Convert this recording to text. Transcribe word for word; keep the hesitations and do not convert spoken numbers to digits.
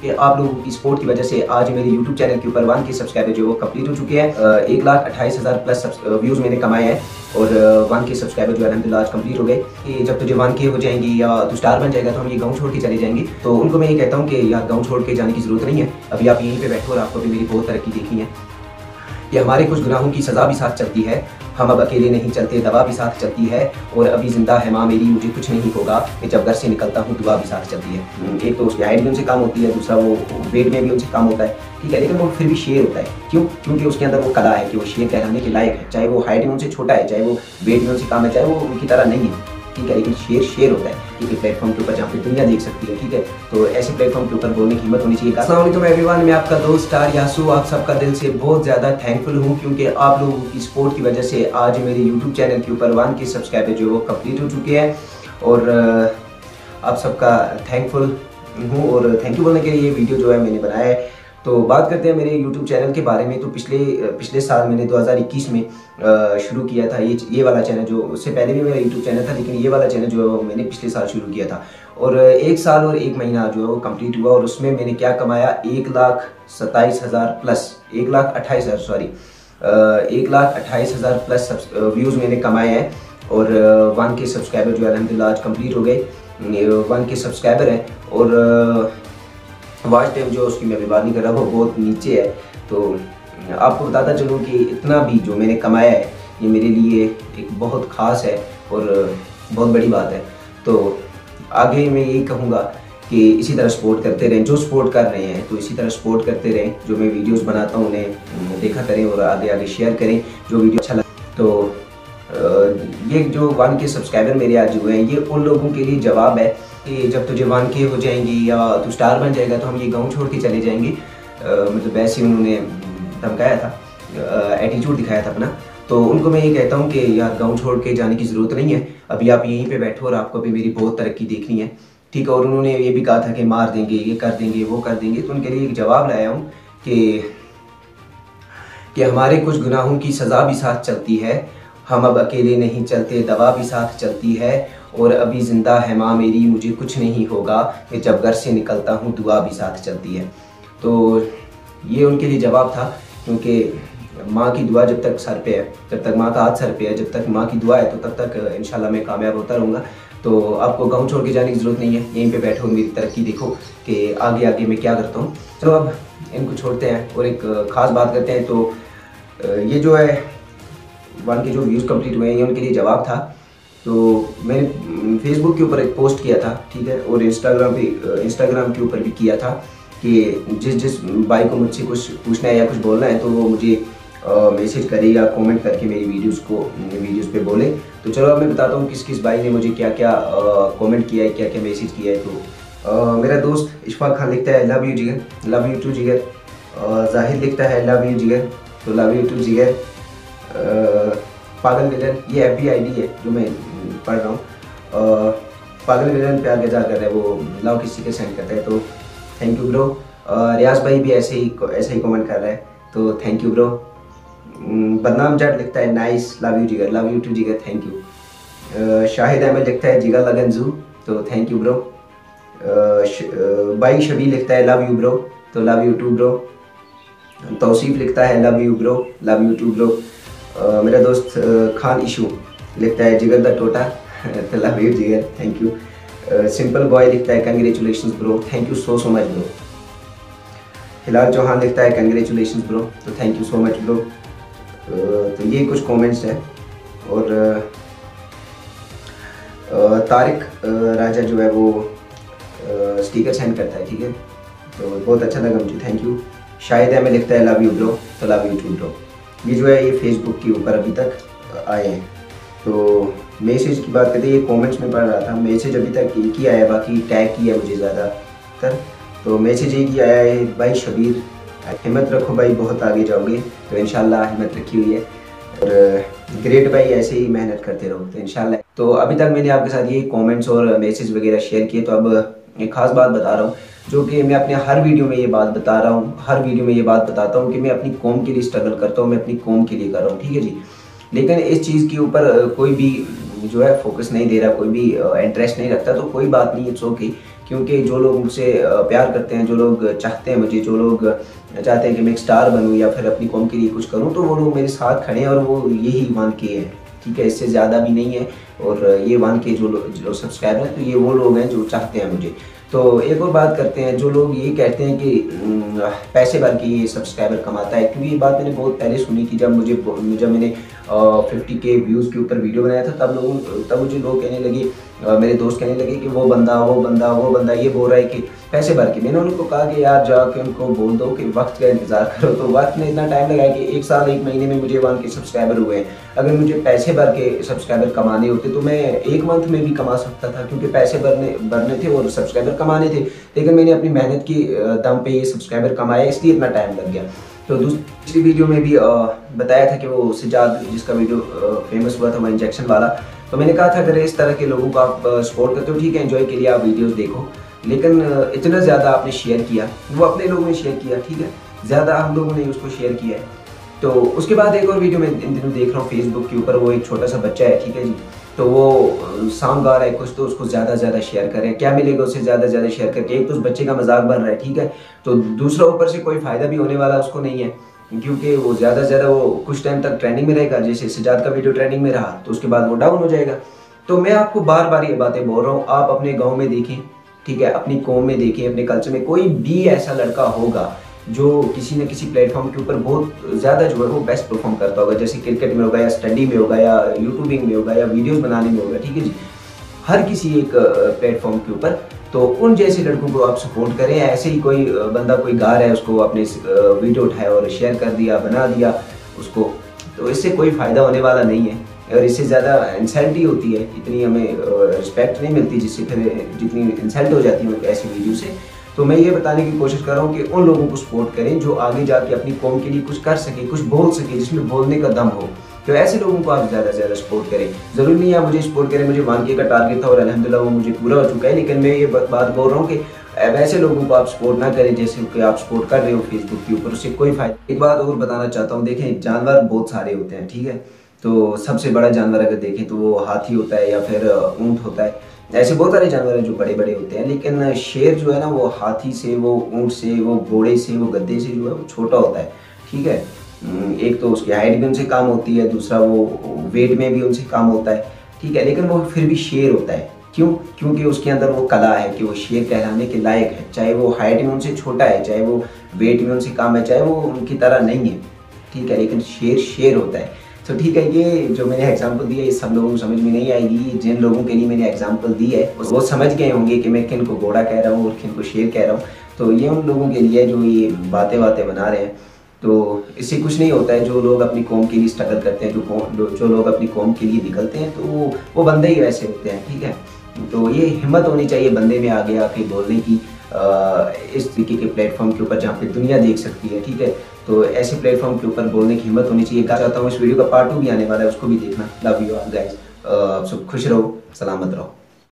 कि आप लोगों की सपोर्ट की वजह से आज मेरे यूट्यूब चैनल के ऊपर वन के सब्सक्राइबर जो वो कंप्लीट हो चुके हैं। एक लाख अट्ठाईस हज़ार प्लस व्यूज़ मैंने कमाए हैं और वन के सब्सक्राइबर जो अलहमदिल्ला आज कंप्लीट हो गए। कि जब तुझे वन के हो जाएंगी या तू स्टार बन जाएगा तो हम ये गाँव छोड़ के चले जाएंगे। तो उनको मैं ये कहता हूँ कि यार गाँव छोड़ के जाने की ज़रूरत नहीं है, अभी आप यहीं पर बैठो और आपको भी मेरी बहुत तरक्की देखनी है कि हमारे कुछ गुनाहों की सज़ा भी साथ चलती है, हम अब अकेले नहीं चलते, दवा भी साथ चलती है और अभी ज़िंदा है माँ मेरी मुझे कुछ नहीं होगा, मैं जब घर से निकलता हूँ दुआ भी साथ चलती है। एक तो उसकी हाइट भी उनसे कम होती है, दूसरा वो वेट में भी उनसे कम होता है, ठीक है, लेकिन वो फिर भी शेर होता है। क्यों? क्योंकि उसके अंदर वो कला है कि वो शेर कहलाने के लायक है, चाहे वो हाइट में उनसे छोटा है, चाहे वो वेट में उनसे कम है, चाहे वो उनकी तरह नहीं है, ठीक है, लेकिन शेर शेर होता है। ठीक है, प्लेटफॉर्म के ऊपर जहाँ पे दुनिया देख सकती है, ठीक है, तो ऐसे प्लेटफॉर्म के ऊपर बोलने की हिम्मत होनी चाहिए। अस्सलाम वालेकुम एवरीवन, मैं आपका दोस्त स्टार यासू आप सबका दिल से बहुत ज़्यादा थैंकफुल हूँ क्योंकि आप लोगों की सपोर्ट की वजह से आज मेरे यूट्यूब चैनल के ऊपर वन के सब्सक्राइबर जो वो कंप्लीट हो चुके हैं और आप सबका थैंकफुल हूँ और थैंक यू बोलने के लिए ये वीडियो जो है मैंने बनाया है। तो बात करते हैं मेरे YouTube चैनल के बारे में। तो पिछले पिछले साल मैंने दो हज़ार इक्कीस में शुरू किया था ये ये वाला चैनल, जो उससे पहले भी मेरा YouTube चैनल था, लेकिन ये वाला चैनल जो मैंने पिछले साल शुरू किया था और एक साल और एक महीना जो है वो कंप्लीट हुआ और उसमें मैंने क्या कमाया, एक लाख सत्ताईस हज़ार प्लस एक लाख अट्ठाईस हज़ार सॉरी एक लाख अट्ठाईस हज़ार प्लस व्यूज़ मैंने कमाए हैं और वन के सब्सक्राइबर जो अलहमदिल्ला आज कंप्लीट हो गए, वन के सब्सक्राइबर हैं और वॉच टाइम जो उसकी मैं बात नहीं कर रहा वो बहुत नीचे है। तो आपको बताता चलूँ कि इतना भी जो मैंने कमाया है ये मेरे लिए एक बहुत ख़ास है और बहुत बड़ी बात है। तो आगे मैं यही कहूँगा कि इसी तरह सपोर्ट करते रहें, जो सपोर्ट कर रहे हैं तो इसी तरह सपोर्ट करते रहें, जो मैं वीडियोस बनाता हूँ उन्हें देखा करें और आगे आगे शेयर करें जो वीडियो अच्छा लगे। तो ये जो वन के सब्सक्राइबर मेरे आज हुए हैं ये उन लोगों के लिए जवाब है कि जब तुझे वन के हो जाएंगी या तू स्टार बन जाएगा तो हम ये गाँव छोड़ के चले जाएंगे। मतलब वैसे ही उन्होंने धमकाया था, एटीट्यूड दिखाया था अपना। तो उनको मैं ये कहता हूँ कि यार गाँव छोड़ के जाने की ज़रूरत नहीं है, अभी आप यहीं पे बैठो और आपको भी मेरी बहुत तरक्की देखनी है, ठीक है। और उन्होंने ये भी कहा था कि मार देंगे, ये कर देंगे, वो कर देंगे। तो उनके लिए एक जवाब लाया हूँ कि कि हमारे कुछ गुनाहों की सज़ा भी साथ चलती है, हम अब अकेले नहीं चलते, दवा भी साथ चलती है और अभी ज़िंदा है माँ मेरी मुझे कुछ नहीं होगा, मैं जब घर से निकलता हूँ दुआ भी साथ चलती है। तो ये उनके लिए जवाब था क्योंकि माँ की दुआ जब तक सर पे है, जब तक माँ का हाथ सर पे है, जब तक माँ की दुआ है तो तब तक इंशाल्लाह मैं कामयाब होता रहूँगा। तो आपको गाँव छोड़ के जाने की ज़रूरत नहीं है, यहीं पे बैठो मेरी तरक्की देखो कि आगे आगे मैं क्या करता हूँ। चलो अब इनको छोड़ते हैं और एक ख़ास बात करते हैं। तो ये जो है वन के जो व्यूज़ कंप्लीट हुए हैं ये उनके लिए जवाब था। तो मैंने फेसबुक के ऊपर एक पोस्ट किया था, ठीक है, और इंस्टाग्राम पे इंस्टाग्राम के ऊपर भी किया था कि जिस जिस भाई को मुझसे कुछ पूछना है या कुछ बोलना है तो वो मुझे मैसेज करे या कमेंट करके मेरी वीडियोस को वीडियोस पे बोले। तो चलो अब मैं बताता हूँ किस किस भाई ने मुझे क्या क्या कमेंट किया है, क्या क्या मैसेज किया है। तो आ, मेरा दोस्त इशफाक खान लिखता है लव यू जिगर, लव यू टू जिगर। जाहिद लिखता है लव यू जिगर, तो लव यू टू जिगर। पागल विलन, ये एफ बी आई डी है जो मैं पढ़ रहा हूँ। पागल विलन प्यार का इज़हार कर रहा है, वो लव किसी के सेंड करता है, तो थैंक यू ब्रो। रियाज भाई भी ऐसे ही ऐसे ही कमेंट कर रहा है, तो थैंक यू ब्रो। बदनाम जट लिखता है नाइस, लव यू जिगर, लव यू टू जिगर, थैंक यू। शाहिद अहमद लिखता है जिगर लगन जू, तो थैंक यू ब्रो। भाई शबी लिखता है लव यू ब्रो, तो love you too bro. Tauseef लिखता है love you bro, love you too bro. Uh, मेरा दोस्त uh, खान इशू लिखता है जिगर द टोटा, तो लव यू जिगर, थैंक यू। सिंपल बॉय लिखता है congratulations bro, thank you so so much bro. Hilal Chauhan लिखता है कंग्रेचुलेशंस ब्रो, तो thank you so much bro. तो ये कुछ कमेंट्स हैं और uh, तारिक uh, राजा जो है वो स्टिकर सेंड करता है, ठीक है, तो बहुत अच्छा लगा मुझे, थैंक यू। शाहिद अहमद लिखता है लव यू ब्रो, तो लव यू टू ब्रो। ये जो है ये फेसबुक के ऊपर अभी तक आए हैं। तो मैसेज की बात करते हैं, ये कमेंट्स में पढ़ रहा था, मैसेज अभी तक एक ही आया है, बाकी टैग किया मुझे ज़्यादातर। तो मैसेज एक ही आया है, भाई शबीर हिम्मत रखो भाई बहुत आगे जाओगे, तो इंशाल्लाह हिम्मत रखी हुई है और ग्रेट भाई ऐसे ही मेहनत करते रहो, तो इंशाल्लाह। तो अभी तक मैंने आपके साथ ये कमेंट्स और मैसेज वगैरह शेयर किए, तो अब एक ख़ास बात बता रहा हूँ जो कि मैं अपने हर वीडियो में ये बात बता रहा हूँ, हर वीडियो में ये बात बताता हूँ कि मैं अपनी कौम के लिए स्ट्रगल करता हूँ, मैं अपनी कौम के लिए कर रहा हूँ, ठीक है जी। लेकिन इस चीज़ के ऊपर कोई भी जो है फोकस नहीं दे रहा, कोई भी इंटरेस्ट नहीं रखता, तो कोई बात नहीं, इट्स ओके, क्योंकि जो लोग मुझसे प्यार करते हैं, जो लोग चाहते हैं मुझे, जो लोग चाहते हैं कि मैं एक स्टार बनूँ या फिर अपनी कौम के लिए कुछ करूँ, तो वो लोग मेरे साथ खड़े हैं और वो यही वन के हैं, ठीक है, इससे ज़्यादा भी नहीं है। और ये वन के जो जो सब्सक्राइबर हैं, तो ये वो लोग हैं जो चाहते हैं मुझे। तो एक और बात करते हैं, जो लोग ये कहते हैं कि पैसे भर के ये सब्सक्राइबर कमाता है, क्योंकि ये बात मैंने बहुत पहले सुनी थी, जब मुझे जब मैंने फिफ्टी के व्यूज़ के ऊपर वीडियो बनाया था, तब लोगों तब मुझे लोग कहने लगे, मेरे दोस्त कहने लगे कि वो बंदा वो बंदा वो बंदा ये बोल रहा है कि पैसे भर के। मैंने उनको कहा कि यार जाके उनको बोल दो कि वक्त का इंतज़ार करो। तो वक्त ने इतना टाइम लगाया कि एक साल एक महीने में मुझे वन के सब्सक्राइबर हुए हैं। अगर मुझे पैसे भर के सब्सक्राइबर कमाने होते तो मैं एक मंथ में भी कमा सकता था, क्योंकि पैसे भरने भरने थे और सब्सक्राइबर कमाने थे। लेकिन मैंने अपनी मेहनत की दम पे ये सब्सक्राइबर कमाए, इसलिए इतना टाइम लग गया। तो दूसरी वीडियो में भी बताया था कि वो सिजाद जिसका वीडियो फेमस हुआ था, वो इंजेक्शन वाला। तो मैंने कहा था अगर इस तरह के लोगों को आप सपोर्ट करते हो, ठीक है, एंजॉय के लिए आप वीडियोस देखो, लेकिन इतना ज़्यादा आपने शेयर किया, वो अपने लोगों ने शेयर किया, ठीक है, ज़्यादा हम लोगों ने उसको शेयर किया है। तो उसके बाद एक और वीडियो मैं इन दिनों देख रहा हूँ फेसबुक के ऊपर, वो एक छोटा सा बच्चा है, ठीक है जी, तो वो सॉन्ग गा रहा है कुछ, तो उसको ज़्यादा ज़्यादा शेयर करें, क्या मिलेगा उससे ज़्यादा ज़्यादा शेयर करके। एक तो उस बच्चे का मजाक बन रहा है, ठीक है, तो दूसरा ऊपर से कोई फ़ायदा भी होने वाला उसको नहीं है, क्योंकि वो ज़्यादा से ज़्यादा वो कुछ टाइम तक ट्रेंडिंग में रहेगा। जैसे सिजाद का वीडियो ट्रेंडिंग में रहा तो उसके बाद वो डाउन हो जाएगा। तो मैं आपको बार बार ये बातें बोल रहा हूँ, आप अपने गाँव में देखें, ठीक है, अपनी कौम में देखें, अपने कल्चर में कोई भी ऐसा लड़का होगा जो किसी न किसी प्लेटफॉर्म के ऊपर बहुत ज़्यादा जो है वो बेस्ट परफॉर्म करता होगा, जैसे क्रिकेट में होगा या स्टडी में होगा या यूट्यूबिंग में होगा या वीडियोस बनाने में होगा, ठीक है जी, हर किसी एक प्लेटफॉर्म के ऊपर। तो उन जैसे लड़कों को आप सपोर्ट करें। ऐसे ही कोई बंदा कोई गा रहा है, उसको अपने वीडियो उठाया और शेयर कर दिया, बना दिया उसको, तो इससे कोई फ़ायदा होने वाला नहीं है और इससे ज़्यादा इंसल्ट ही होती है, इतनी हमें रिस्पेक्ट नहीं मिलती जिससे फिर जितनी इंसल्ट हो जाती है ऐसी वीडियो से। तो मैं ये बताने की कोशिश कर रहा हूँ कि उन लोगों को सपोर्ट करें जो आगे जाके अपनी कौम के लिए कुछ कर सके, कुछ बोल सके, जिसमें बोलने का दम हो। तो ऐसे लोगों को आप ज़्यादा से ज़्यादा सपोर्ट करें। ज़रूरी नहीं है आप मुझे सपोर्ट करें, मुझे वन के का टारगेट था और अल्हम्दुलिल्लाह वो मुझे पूरा हो चुका है, लेकिन मैं ये बात बोल रहा हूँ कि वैसे लोगों को आप सपोर्ट ना करें जैसे कि आप सपोर्ट कर रहे हो फेसबुक के ऊपर, उससे कोई फायदा। एक बात और बताना चाहता हूँ, देखें जानवर बहुत सारे होते हैं, ठीक है, तो सबसे बड़ा जानवर अगर देखें तो वो हाथी होता है या फिर ऊँट होता है। ऐसे बहुत सारे जानवर हैं जो बड़े बड़े होते हैं, लेकिन शेर जो है ना वो हाथी से, वो ऊँट से, वो घोड़े से, वो गधे से जो है वो छोटा होता है, ठीक है। एक तो उसकी हाइट भी उनसे कम होती है, दूसरा वो वेट में भी उनसे कम होता है, ठीक है, लेकिन वो फिर भी शेर होता है। क्यों? क्योंकि उसके अंदर वो कला है कि वो शेर कहलाने के लायक है, चाहे वो हाइट में उनसे छोटा है, चाहे वो वेट में उनसे कम है, चाहे वो उनकी तरह नहीं है, ठीक है, लेकिन शेर शेर होता है। तो ठीक है, ये जो मैंने एग्जांपल दिया ये सब लोगों को समझ में नहीं आएगी। जिन लोगों के लिए मैंने एग्जांपल दी है वो समझ गए होंगे कि मैं किन को घोड़ा कह रहा हूँ और किन को शेर कह रहा हूँ। तो ये उन लोगों के लिए जो ये बातें बातें बना रहे हैं, तो इससे कुछ नहीं होता है। जो लोग अपनी कौम के लिए स्ट्रगल करते हैं, जो जो लोग अपनी कौम के लिए निकलते हैं, तो वो वो बंदे ही वैसे होते हैं, ठीक है। तो ये हिम्मत होनी चाहिए बंदे में आगे आके बोलने की, आ, इस तरीके के प्लेटफॉर्म के ऊपर जहाँ पे दुनिया देख सकती है, ठीक है। तो ऐसे प्लेटफॉर्म के ऊपर बोलने की हिम्मत होनी चाहिए। कहा चाहता हूँ इस वीडियो का पार्ट टू भी आने वाला है, उसको भी देखना। लव यू ऑल गाइस, सब खुश रहो, सलामत रहो।